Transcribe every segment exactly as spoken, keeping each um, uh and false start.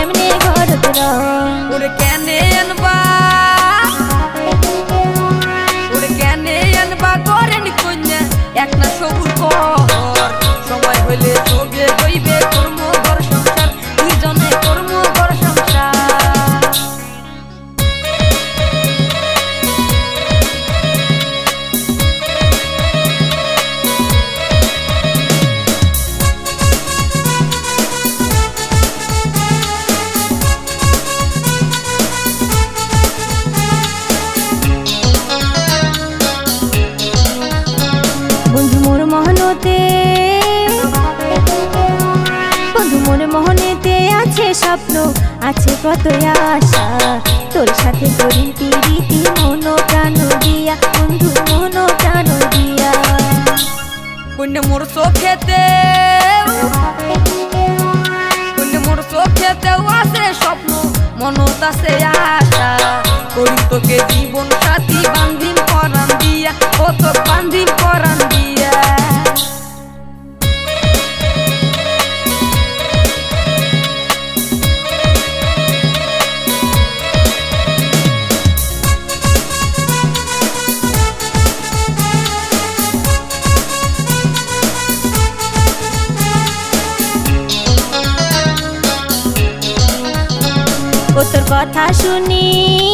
কেমনে ঘরত রং ওরে কেনে আনবা ওরে কেনে আনবা করেন কন্যা এক না সবুর ঘর সময় হইলে যোগে হইবে কর্ম ঘর সংসার দুইজনে কর্ম ঘর সংসার বন্ধু মোর মহনতে বন্ধু মোর মহনেতে আছে স্বপ্ন আছে কত আশা তোর সাথে করিম প্রীতি মন প্রাণ দিয়া বন্ধু মন প্রাণ দিয়া কন্যা মোর চোখেতে কন্যা মোর চোখেতেও আছে স্বপ্ন মনত আছে আশা করিম তোকে জীবন সাথী বান্ধিম পরাণ দিয়া ও তো বান্ধিম পরাণ দিয়া ও তোর কথা শুনি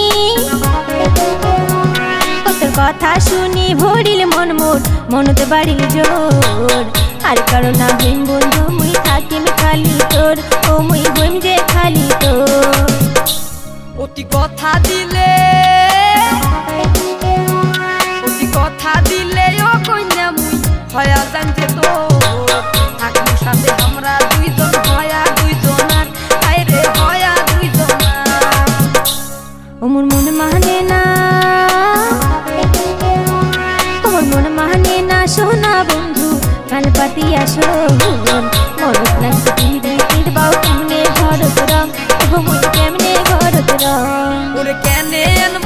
ও তোর কথা শুনি ভরিল মন মোর মনতে বাড়িল জোর আর কারণ না হইম বন্ধু মুই থাকিম খালি তোর ও মুই হইম যে খালি তোর অতি কথা দিলে অতি কথা দিলে ও কন্যা মুই হয়া জানতে তোর থাকবো সাথে আমরা দুইজন হয়া দুইজনার আইরে হয়া দুইজনার ওমর মন মানে না ওমর মন মানে না সোনা বন্ধু কান পাতিয়া শোন মরত লাগছে পিরিতির বাউ কেমনে ঘরত রং ও মুই কেমনে ঘরত রং ওরে কেনে